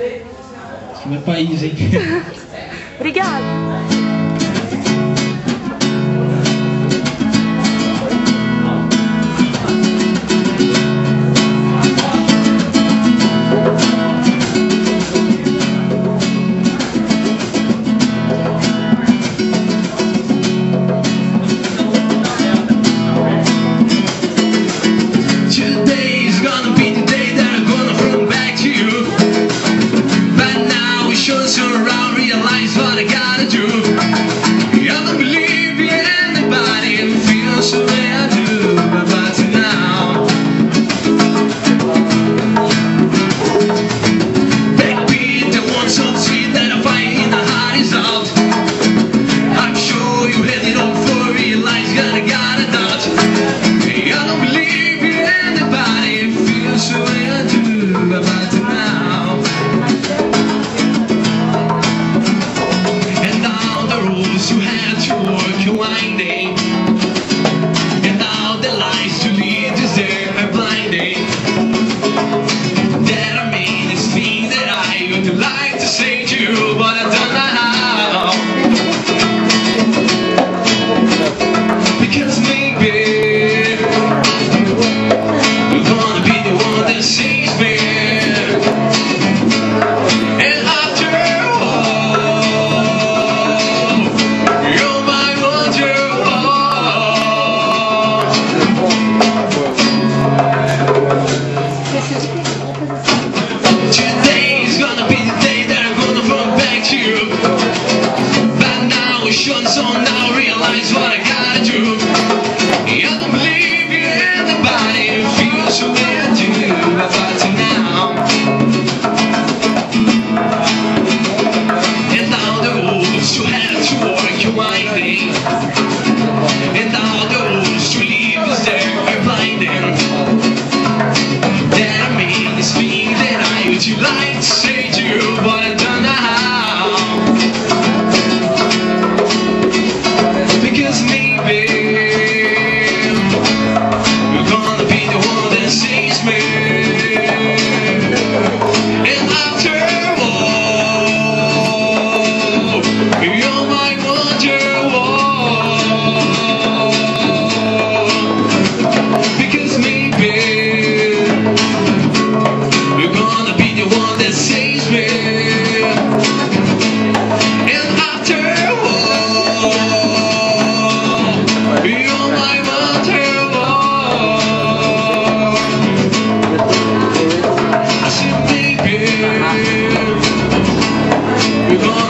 Esse não é país, hein? Obrigada. Today's gonna be the day that I'm gonna run back to you. But now we should turn around, realize what I gotta do. I don't believe in anybody and feel so way I do. But now, backbeat, the one so sweet that I find in the heart is out. I'm sure you had it all for realize that I got a doubt. I don't believe in anybody and feel so way I do. But now, and now the rules you had to work your winding, and now the lies to lead us there are blinding. That I mean this thing that I would like to say to you, but I don't know how. Because maybe you're gonna be the one that saves me. And after all, you're my wonder. Today's gonna be the day that I'm gonna run back to you. But now it's short, so now realize what I gotta do. I don't believe in anybody who feels the way I do. But now, and now the rules you have to work your winding, and now the rules to leave us there are blinding. That I mean this thing that I would you like to say to you, but I don't know how. Because maybe you're gonna be the one that saves me. And after all, you're my wonder. Because maybe you're gonna be the one that saves me. And after all, you're my wonder. I said, baby, you're gonna